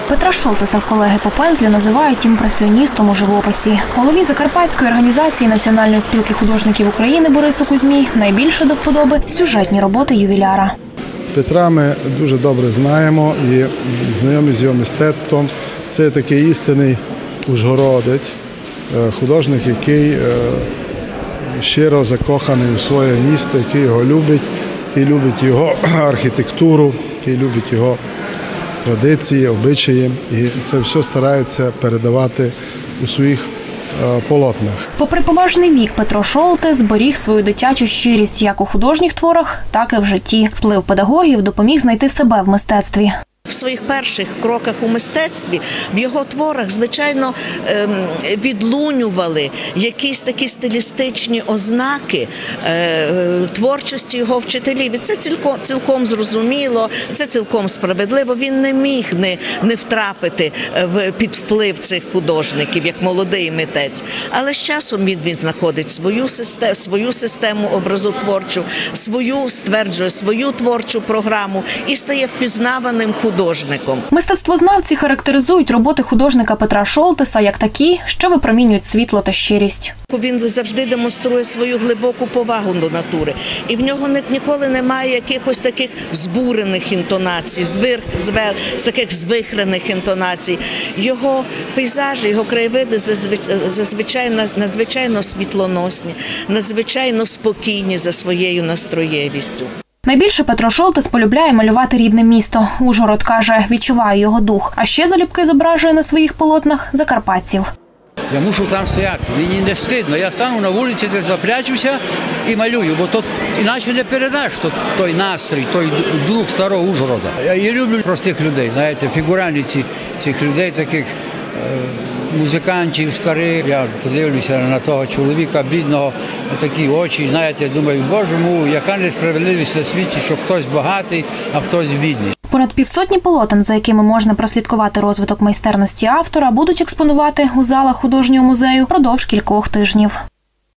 Петра Шолтеса колеги по пензлю називають імпресіоністом у живописі. Голові Закарпатської організації Національної спілки художників України Борису Кузьмі найбільше до вподоби сюжетні роботи ювіляра. Петра ми дуже добре знаємо і знайомі з його мистецтвом. Це такий істинний ужгородець, художник, який щиро закоханий у своє місто, який його любить, який любить його архітектуру, який любить його традиції, обичаї. І це все старається передавати у своїх полотнах. Попри поважний вік, Петро Шолтес зберіг свою дитячу щирість як у художніх творах, так і в житті. Вплив педагогів допоміг знайти себе в мистецтві. В своїх перших кроках у мистецтві, в його творах, звичайно, відлунювали якісь такі стилістичні ознаки творчості його вчителів. І це цілком зрозуміло, це цілком справедливо. Він не міг не втрапити під вплив цих художників, як молодий митець. Але з часом він знаходить свою систему образотворчу, стверджує свою творчу програму і стає впізнаваним художником. Мистецтвознавці характеризують роботи художника Петра Шолтеса як такі, що випромінюють світло та щирість. Він завжди демонструє свою глибоку повагу до натури. І в нього ніколи немає якихось таких збурених інтонацій, з таких звихрених інтонацій. Його пейзажі, його краєвиди надзвичайно світлоносні, надзвичайно спокійні за своєю настроєвістю. Найбільше Петро Шолтес полюбляє малювати рідне місто. Ужгород, каже, відчуває його дух. А ще залюбки зображує на своїх полотнах закарпатців. Я мушу там стояти, мені не стидно. Я стану на вулиці, де запрячуся і малюю, бо то іначе не передаш той настрій, той дух старого Ужгорода. Я люблю простих людей, знаєте, фігуральні цих людей, таких музикантів старих. Я подивлюся на того чоловіка бідного, такі очі, знаєте, думаю, Боже мій, яка несправедливість на світі, що хтось багатий, а хтось бідний. Понад півсотні полотен, за якими можна прослідкувати розвиток майстерності автора, будуть експонувати у залах художнього музею впродовж кількох тижнів.